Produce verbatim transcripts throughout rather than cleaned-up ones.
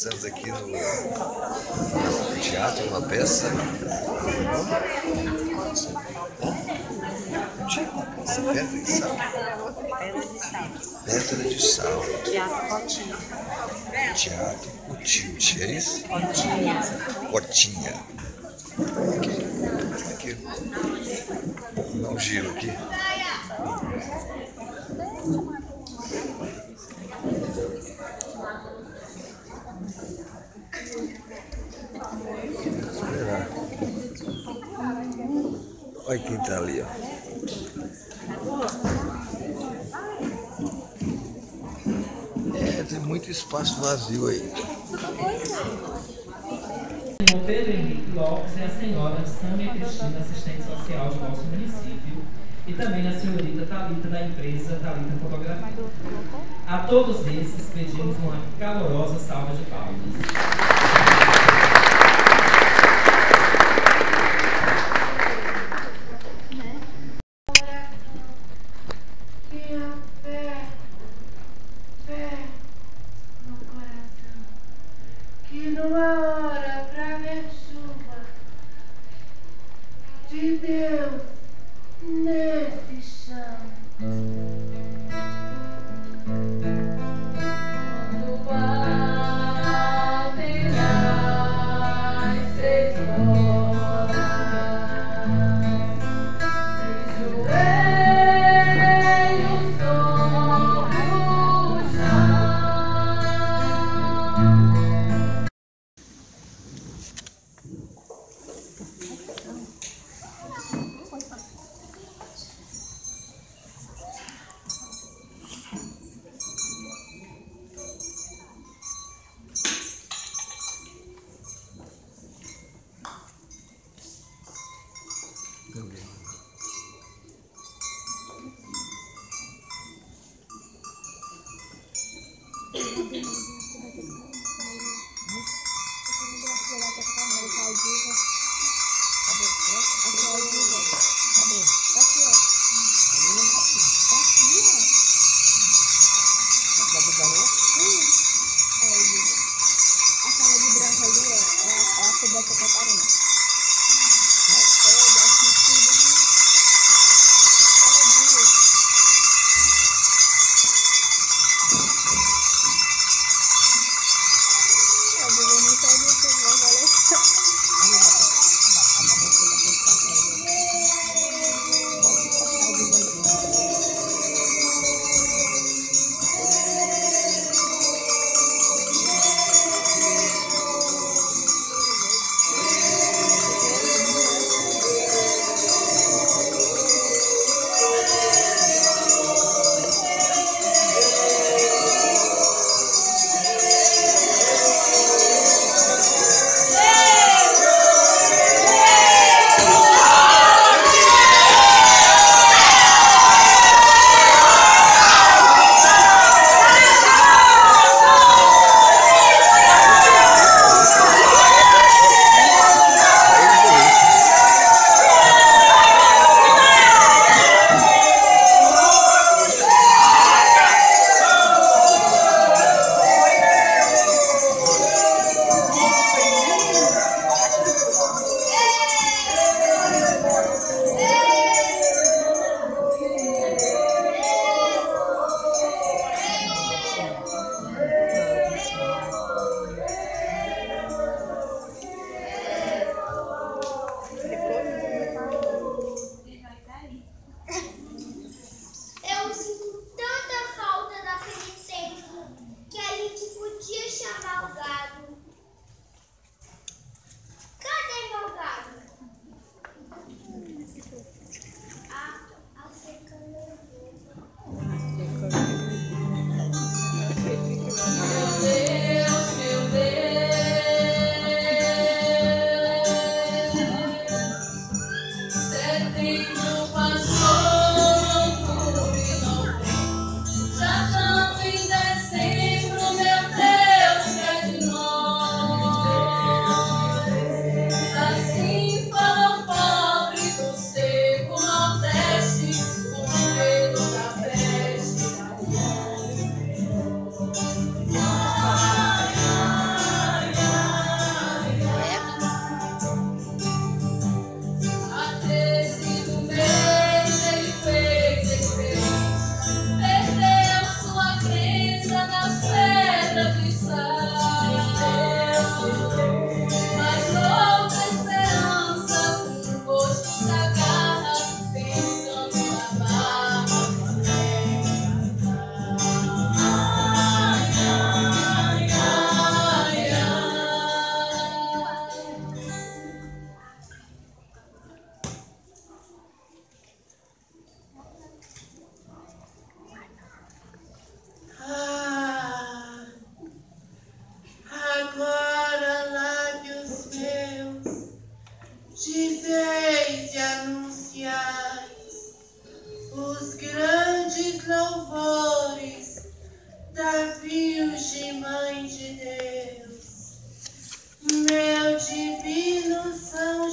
Estamos aqui no, no teatro, uma peça. Pedra de Sal. Pedra de Sal. Pedra de Sal. Teatro Cotinha. Teatro Cotinha, é isso? Cotinha. Cotinha. Aqui. Aqui. Vou dar um giro aqui. Esperar. Olha quem tá ali, ó. É, tem muito espaço vazio aí. O Pedro Henrique Lopes é a senhora Sâmia Cristina, assistente social do nosso município, e também a senhorita Thalita, da empresa Thalita Fotografia. A todos esses pedimos uma calorosa salva de palmas. Que numa hora pra ver chuva de Deus nesse chão. Quando batem as seis horas, de joelhos sobre o chão.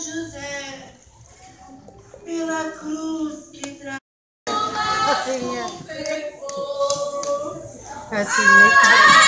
José, pela cruz que traz. Assim, é. Assim, né?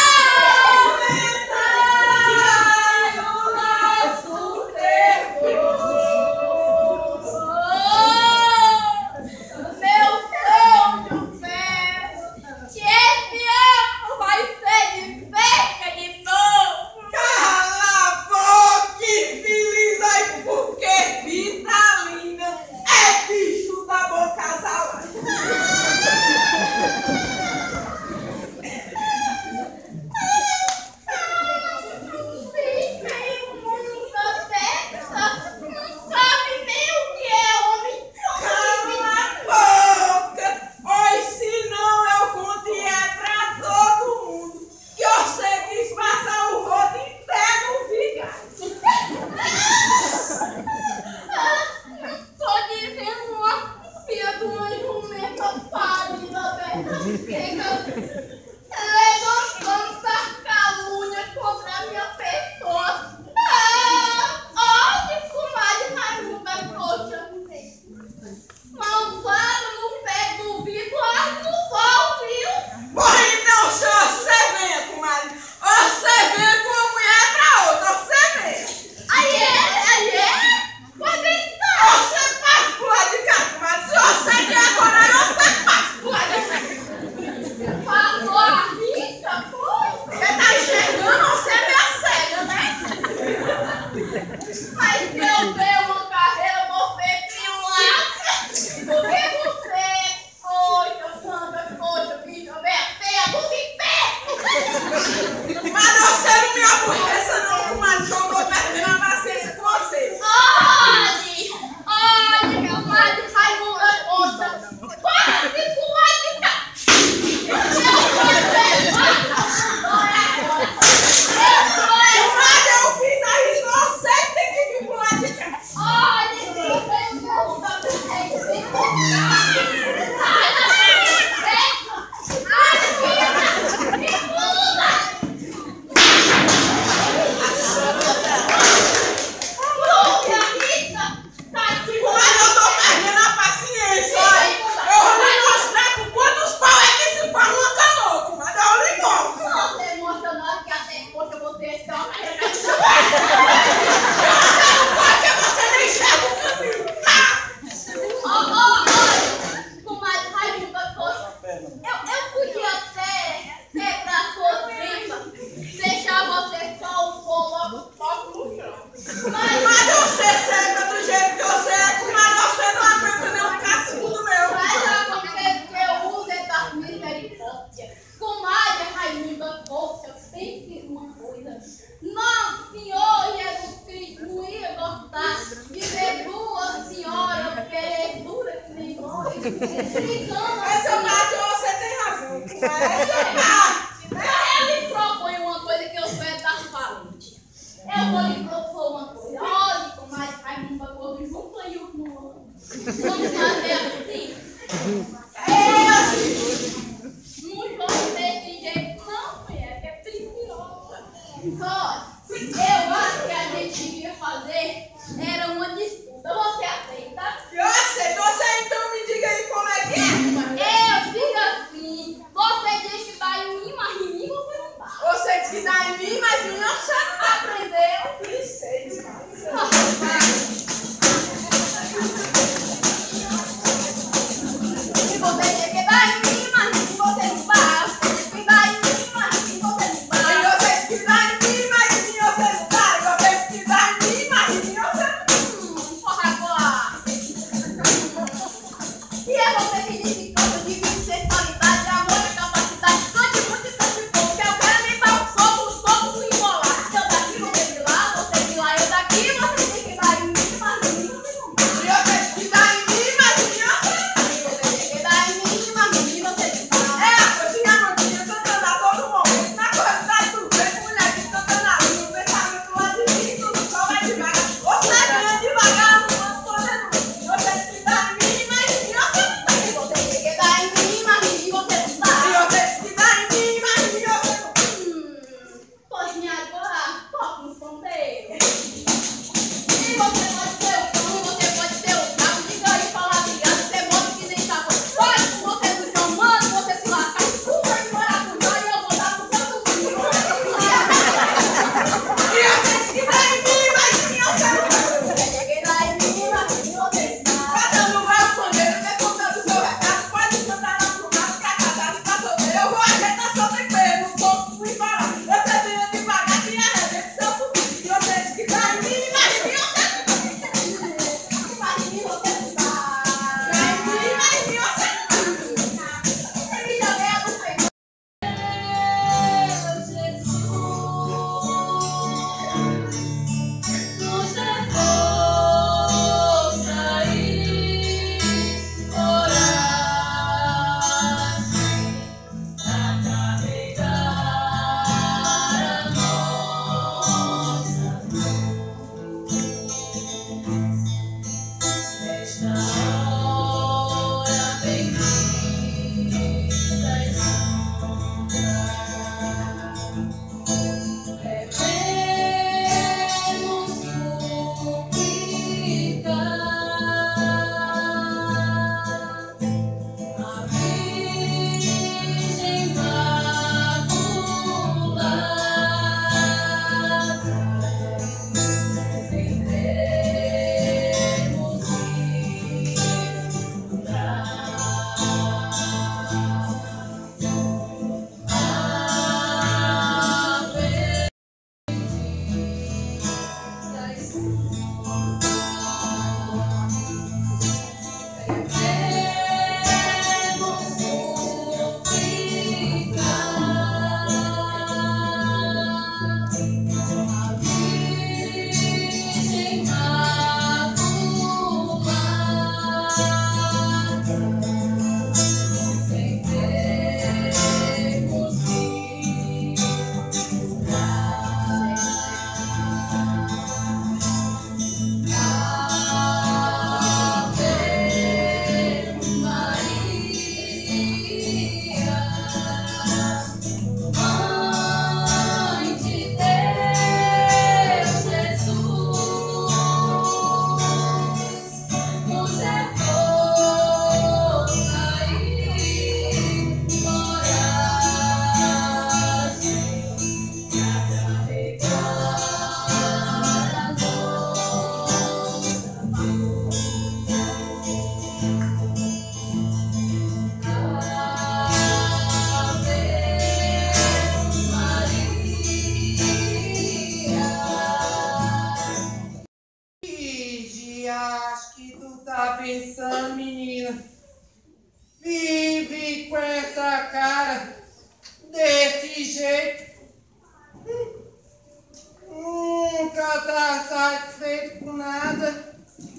Essa parte você tem razão. Essa parte, né? Eu lhe proponho uma coisa que eu sou da falante. Eu vou lhe propor uma coisa. Olha, comadre Raimundo Gordo, junto aí o mundo. Vamos fazer assim. É assim. Não gosto desse jeito, não, mulher, que é preciosa. Olha, eu acho que a gente devia fazer era uma disputa. Você aceita? Eu aceito. Você então me diga aí como é que é. Eu digo assim. Você diz que dá em mim, mas em mim você não dá. Você diz que dá em mim, mas em mim você não aprendeu. Isso. pensando, menina. Vive com essa cara desse jeito. Nunca tá satisfeito com nada.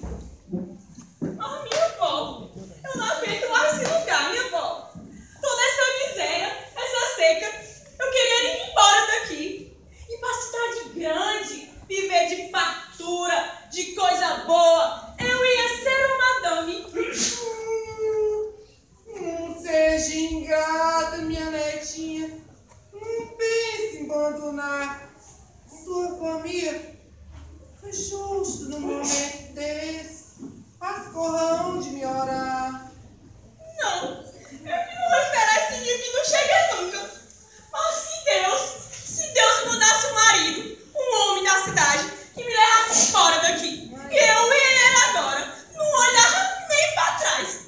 Ah, minha avó, eu não aguento mais esse lugar, minha avó. Toda essa miséria, essa seca, eu queria ir embora daqui. Ir pra cidade grande, viver de fartura, de coisa boa. Eu ia ser uma madame. Não seja ingrata, minha netinha. Não pense em abandonar sua família. É justo num momento desse. As corrão de me orar. Não, eu não vou esperar esse dia que não chega nunca. Mas se Deus, se Deus mudasse o marido, um homem da cidade, que me levasse embora daqui, e eu e ele agora, não olhava nem pra trás.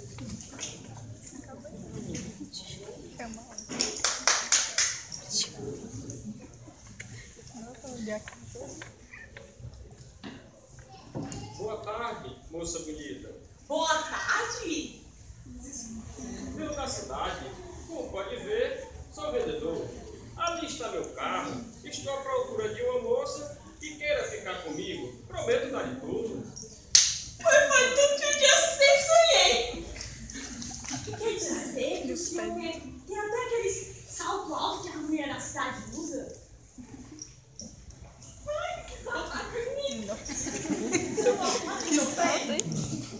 Boa tarde, moça bonita. Boa tarde. Venho da cidade. Como pode ver, sou vendedor. Ali está meu carro. Estou à procura de uma moça que queira ficar comigo. Prometo dar-lhe tudo. Foi, foi tudo que um dia eu sempre sonhei. Quer dizer que o senhor tem, tem até aqueles salto alto que a mulher da cidade usa? Ai, que saudade bonita. Que salto, hein?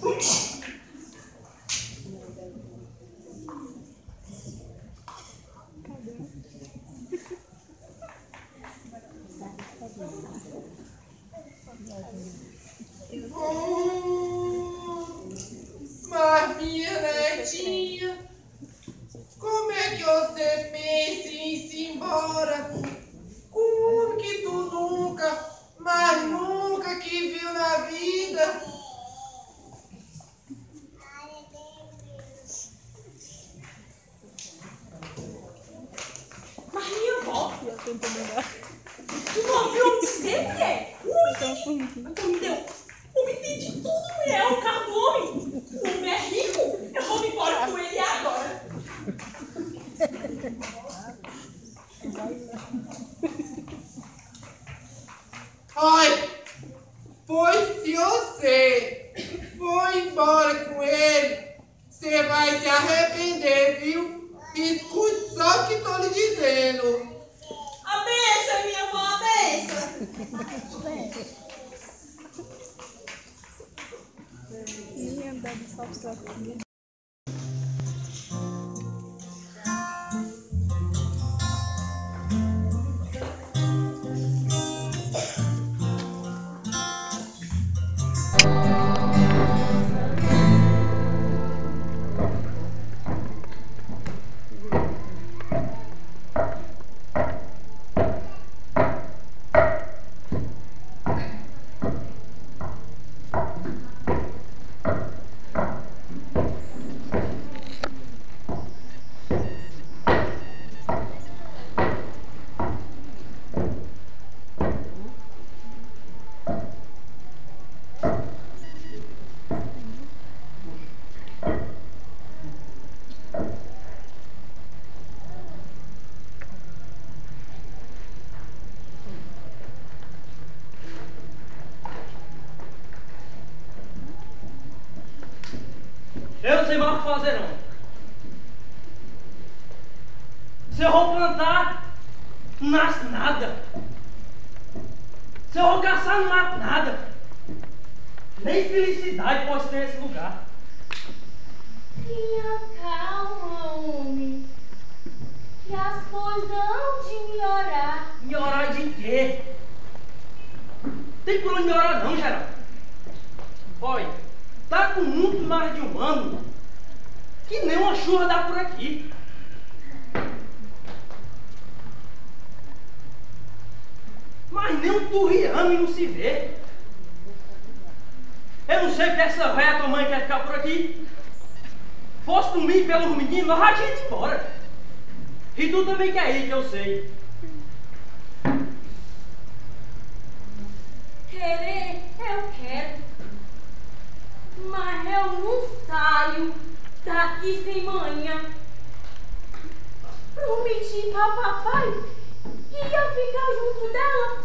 Hum, mas minha netinha, como é que você pensa em se embora? Como que tu nunca, mas nunca que viu na vida? Mas minha avó, tu não ouviu dizer, mulher? Ui, então me deu. Eu me entendi tudo, mulher. É o carro do homem. O homem é rico. Eu vou me embora com ele agora. Ai, pois se você for embora com ele, você vai se arrepender, viu? Escute só o que estou lhe dizendo. A benção, minha avó, a benção. Eu não sei mais o que fazer, não. Se eu vou plantar, não nasce nada. Se eu vou caçar, não mato nada. Nem felicidade pode ter nesse lugar. Tenha calma, homem, que as coisas hão de melhorar. Melhorar de quê? Tem por onde melhorar não, Geraldo. Olha, tá com muito mais de um ano que nem uma chuva dá por aqui. Mas nem um turriame não se vê. Eu não sei que essa velha tua mãe quer ficar por aqui. Fosse por mim pelos meninos, nós já tínhamos ido embora. E tu também quer ir, que eu sei. Querer, eu quero. Mas eu não saio daqui sem manhã. Prometi pra papai que ia ficar junto dela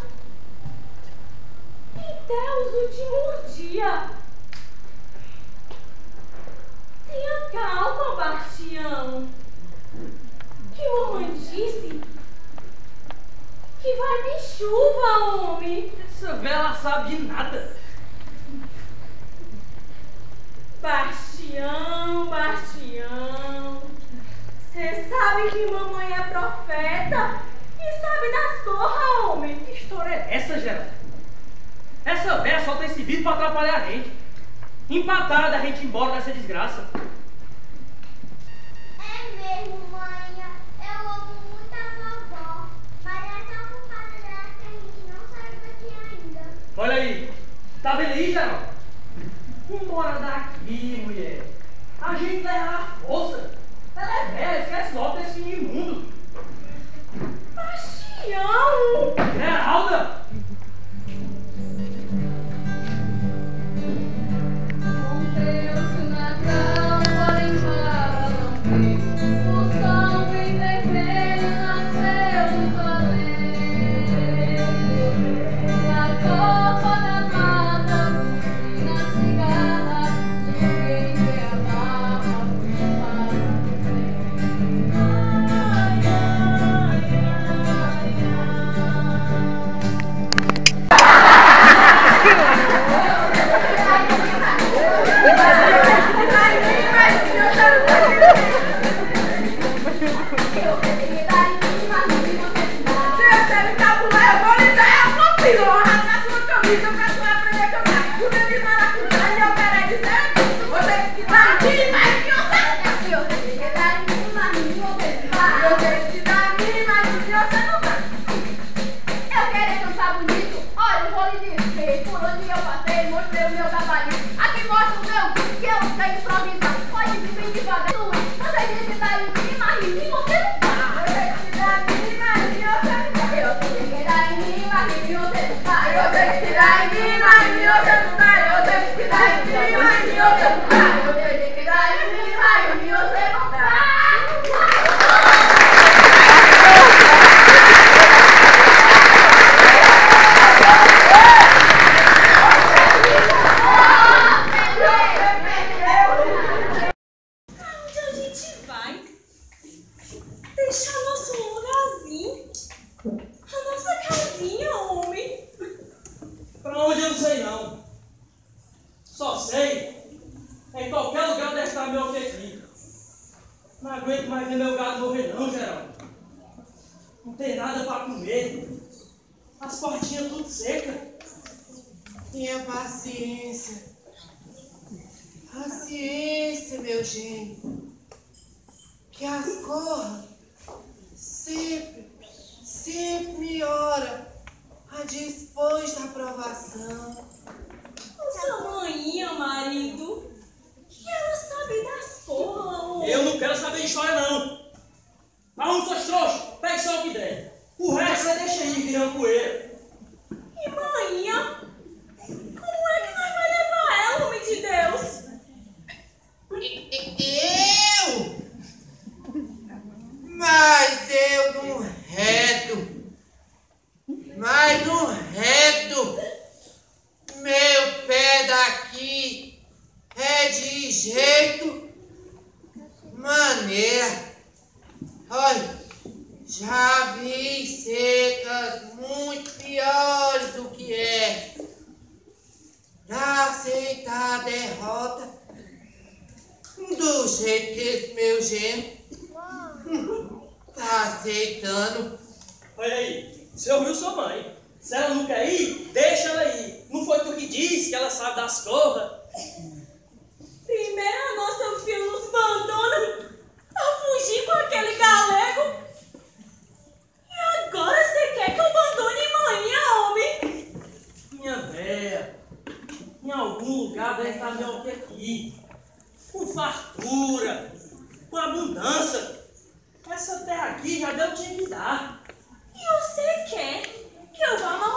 até os últimos dias. Tenha calma, Bastião. Que mamãe disse que vai vir chuva, homem. Essa velha sabe de nada. Bastião, Bastião. Você sabe que mamãe é profeta e sabe das corras, homem. Que história é essa, Geraldo? Essa velha só tem esse vídeo pra atrapalhar a gente. Empatar da gente ir embora dessa desgraça. É mesmo, mãe. Eu amo muito a vovó. Mas é tão ocupada dela que a gente não saiu daqui ainda. Olha aí. Tá vendo aí, Geraldo? Vambora daqui, mulher. A gente leva a força. Ela é velha, esquece logo desse imundo. Bastião! Geralda!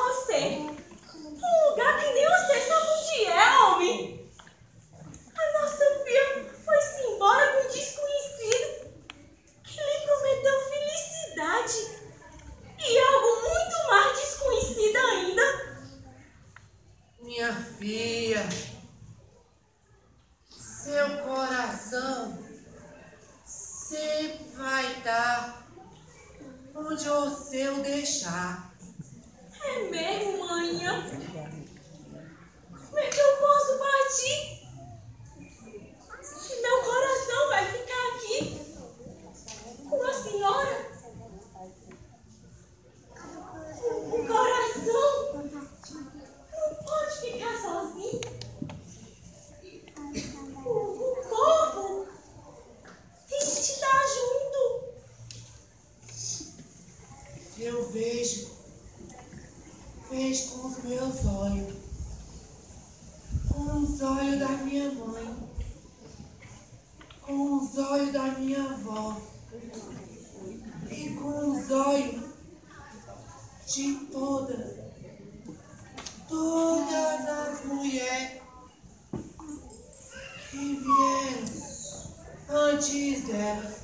Um lugar que nem você sabe onde é, homem. A nossa minha filha, seu coração sempre vai estar onde você o deixar. É mesmo, manhã? Como é que eu posso partir? Se meu coração vai ficar aqui com a senhora? O coração não pode ficar sozinho. O, o corpo tem que te dar junto. Eu vejo, vejo com os meus olhos, com os olhos da minha mãe, com os olhos da minha avó e com os olhos de todas, todas as mulheres que vieram antes delas.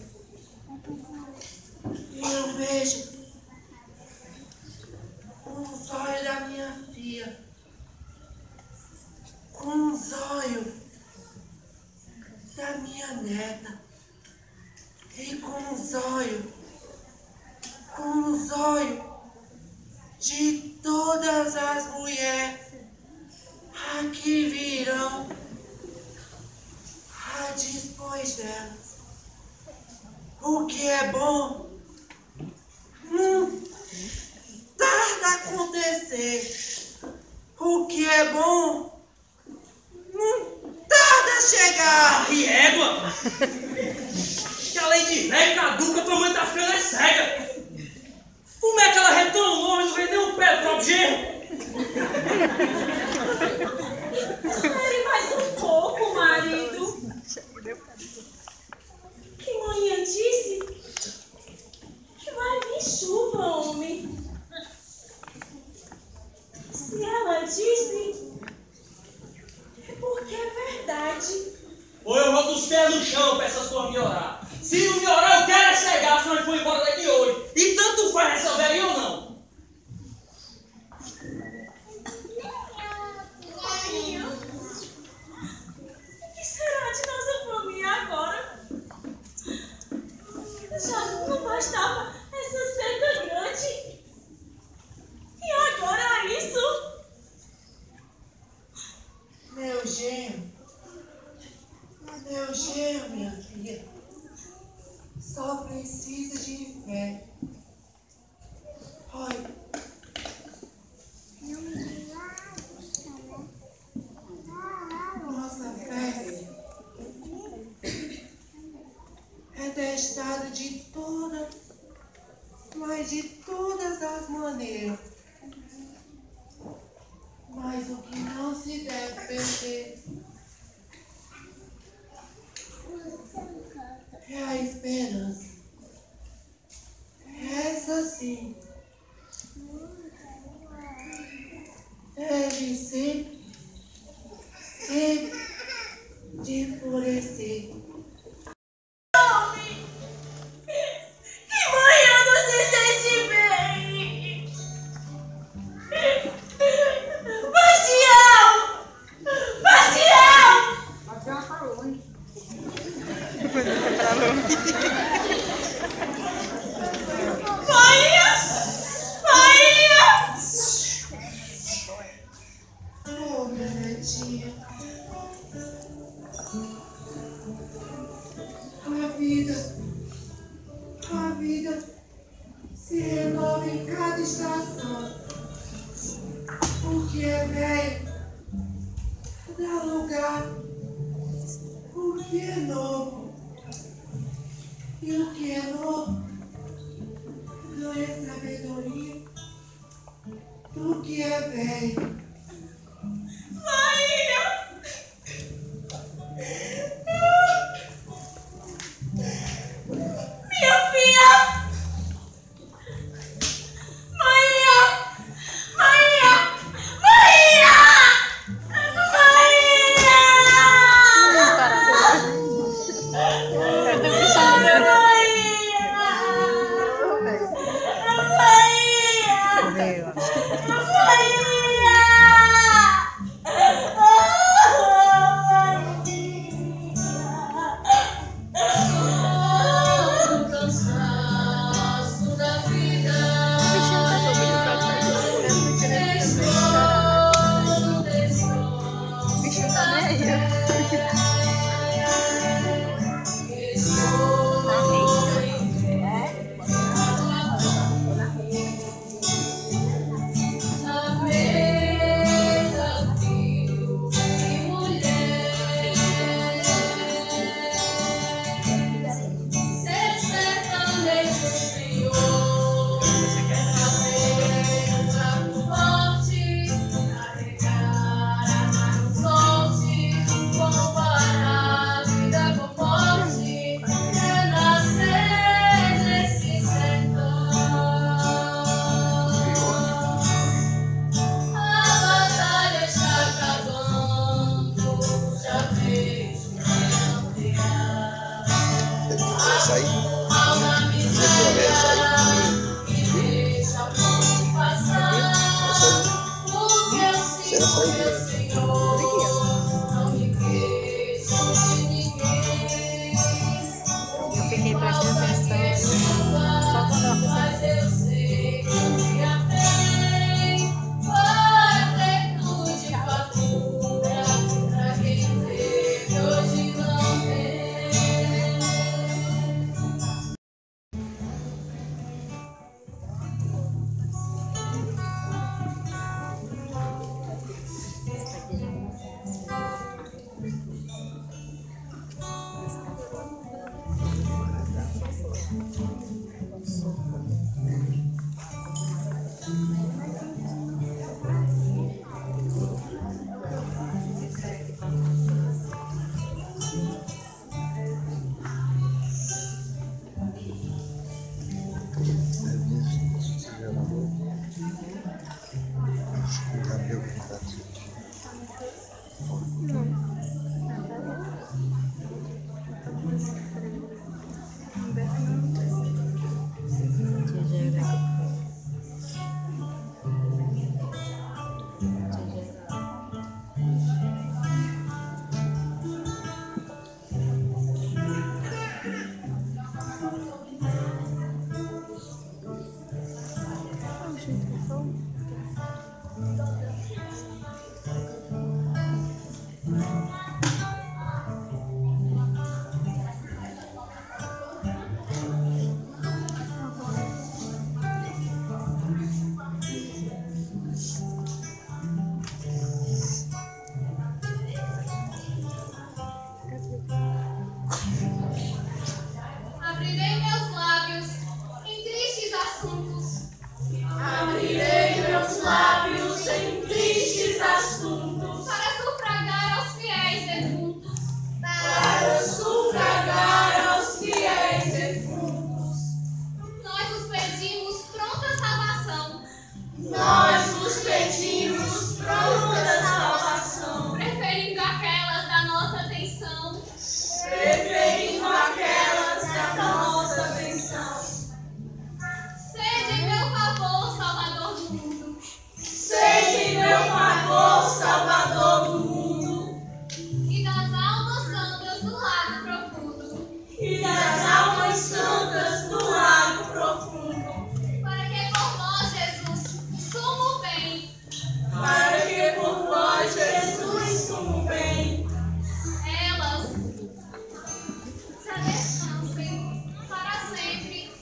Eu vejo com os olhos da minha filha, com os olhos da minha neta e com os olhos, com os olhos de todas as mulheres a que virão a depois delas. O que é bom não tarda a acontecer. O que é bom não tarda a chegar. Que égua! Que além de velho, caduca, tua mãe tá ficando é cega. Como é que ela é tão longe, não vê nem o pé do próprio genro? Espere mais um pouco, marido. Que manhã disse que vai vir chuva, homem. Se ela disse, é porque é verdade. Ou eu vou dos pés no chão pra essas coisas me orar. Se não me orar, eu quero é cegar, senão eu vou embora daqui hoje. E tanto faz resolver aí ou não. Marinha, o que será de nossa família agora? Já não bastava essa seca grande. E agora isso? Meu genro, meu genro, minha filha, só precisa de fé. Olha, nossa fé é testada de todas, mas de todas as maneiras. Mas o que não se deve perder é a esperança. Essa sim deve sempre, sempre de florescer. Que manhã você sente bem? Bastião! Bastião! Bastião tá longe. Bahia! Bahia! Oh, minha netinha. A vida, a vida se renova em cada estação. O que é velho dá lugar. O que é novo e o que é novo ganha sabedoria do que é velho. Bahia! Minha filha! Bahia! Bahia! Bahia! Bahia! Bahia! Será sair grande. Eu fiquei prestando atenção só quando eu abrirei meus lábios em tristes assuntos. Abrirei meus lábios em tristes assuntos. Para sufragar aos fiéis defuntos. Para sufragar aos fiéis defuntos. Nós vos pedimos pronta salvação. Nós vos pedimos pronta salvação. Preferindo aquelas da nossa atenção. Preferindo aquelas da nossa atenção. Sede em meu favor, Salvador do mundo. Seja em meu favor, Salvador do mundo. E das almas santas do lago profundo. E das almas santas do lago profundo. Para que por nós, Jesus, sumo bem. Para que por nós, Jesus, sumo bem. Elas já descansem para sempre.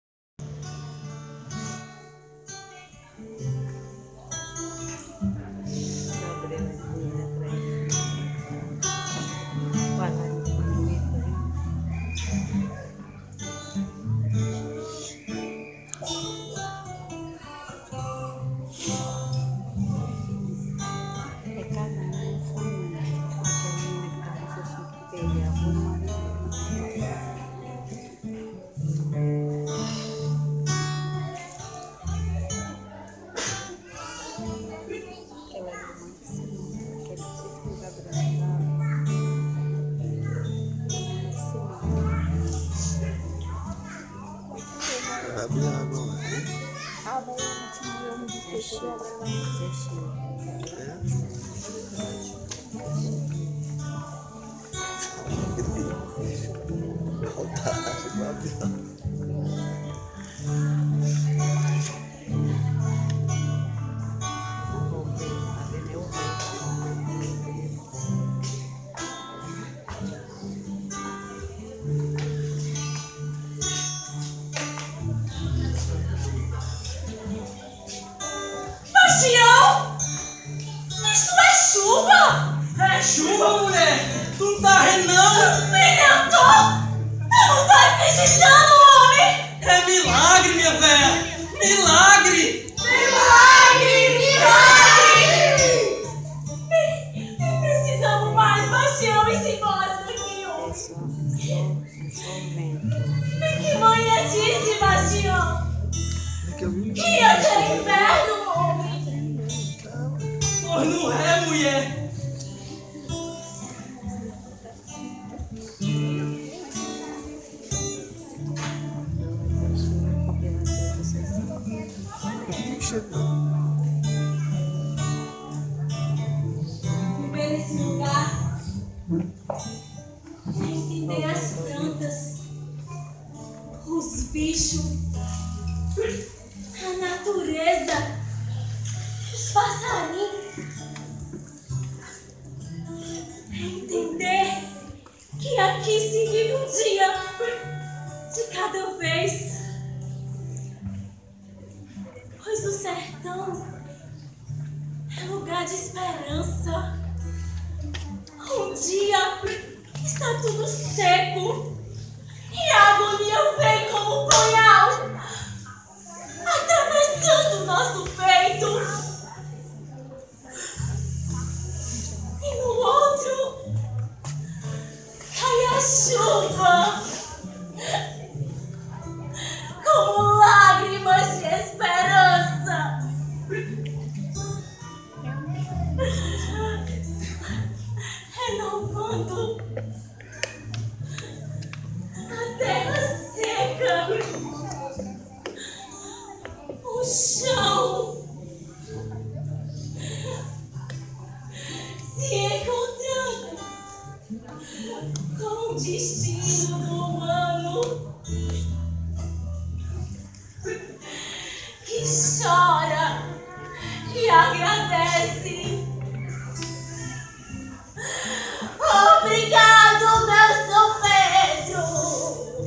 Vai abrir a água lá. Bastião! Isso é chuva! É chuva, mulher! Tu não tá vendo, não? Filha, eu tô! Eu não tô acreditando, homem! É milagre, minha velha! Milagre! Milagre! Milagre! Nem, nem precisamos mais, Bastião, ir-se embora daqui, homem! Nem que manhã disse, Bastião! Que ia ter inverno, homem! Pois não é, mulher! Entender as plantas, os bichos, a natureza, os passarinhos. Entender que aqui se vive um dia de cada vez. Pois o sertão é lugar de esperança. Um dia está tudo seco e a agonia vem como um punhal, atravessando o nosso peito. E no outro cai a chuva, como lágrimas de esperança. Renovando a terra seca, o chão, se encontrando com o destino do humano que chora e agradece. Obrigado, meu São Pedro.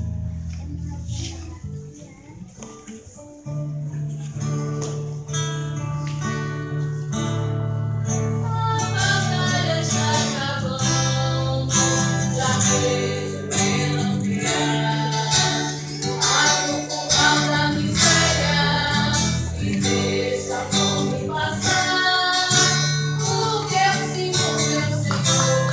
A batalha já acabou, já vejo melancolia. Abre o curral da miséria e deixa a fome passar. O que eu sinto, meu Senhor.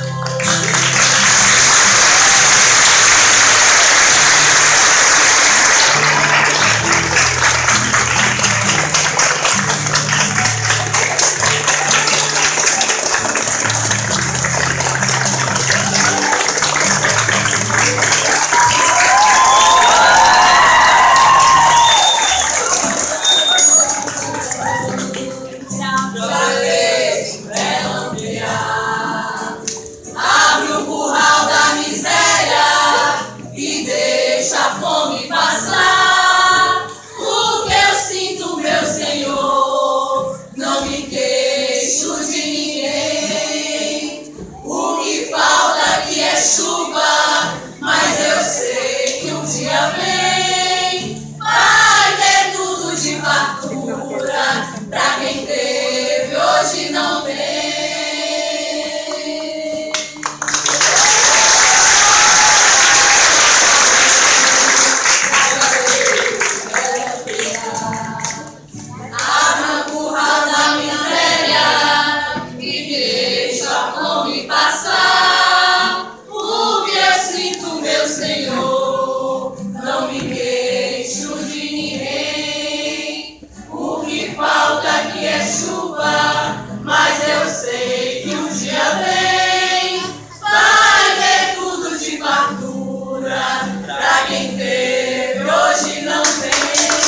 Abre o curral da miséria e deixa a fome passar. O que eu sinto, meu Senhor, não me queixo de ninguém. O que falta aqui é chuva, mas eu sei que um dia vem. Vai ter tudo de fartura pra quem teve, hoje não tem. Abra o curral da miséria e deixa a fome passar. O que eu sinto, meu Senhor, não me queixo de ninguém. O que falta aqui é chuva, mas eu sei que um dia vem. Vai ter tudo de fartura pra quem teve, hoje não tem.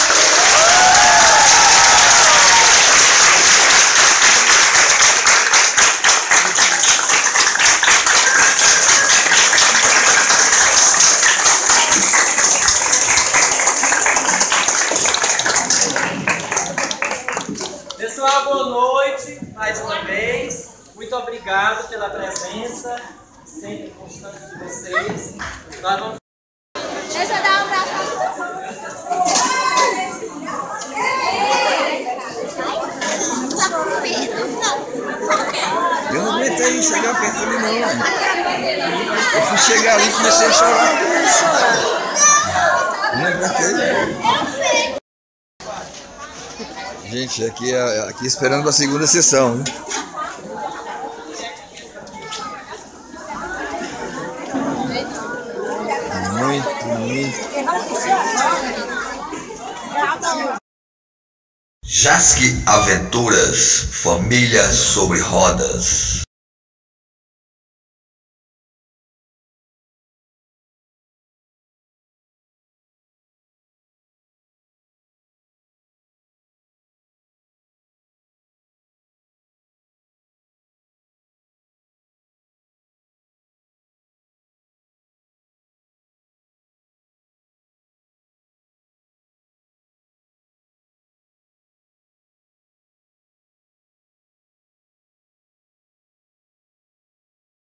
Pessoal, boa noite, mais uma vez. Muito obrigado pela presença, sempre constante de vocês. Nós vamos... Deixa eu dar um abraço. Eu não aguentei chegar perto de mim, não. Eu fui chegar ali e comecei a chorar. Não aguentei. Gente, aqui, aqui esperando para a segunda sessão, né? Muito, muito. Jasque Aventuras, família sobre rodas.